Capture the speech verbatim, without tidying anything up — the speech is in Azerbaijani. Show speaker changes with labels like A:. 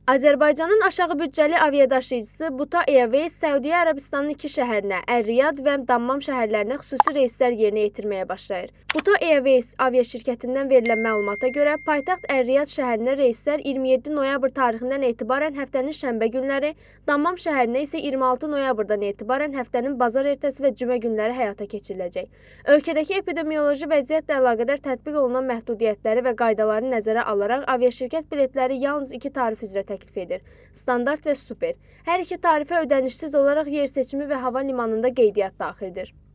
A: Azərbaycanın aşağı büdcəli aviadaşıyıcısı Buta Airways Səudiyyə Ərəbistanının iki şəhərinə, Əl-Riyad və Dammam şəhərlərinə xüsusi reyslər yerinə yetirməyə başlayır. Buta Airways aviaşirkətindən verilən məlumata görə, paytaxt Əl-Riyad şəhərinə reyslər iyirmi yeddi noyabr tarixindən etibarən həftənin şənbə günləri, Dammam şəhərinə isə iyirmi altı noyabrdan etibarən həftənin bazar ertəsi və cümə günləri həyata keçiriləcək. Ölkədəki epidemioloji vəziyyətlə əlaqədar tətbiq olunan məhdudiyyətləri və qaydaları nəzərə alaraq aviaşirkət biletləri yalnız iki tarif üzrə təklif edir: standart və super. Hər iki tarifə ödənişsiz olaraq yer seçimi və hava limanında qeydiyyat daxildir.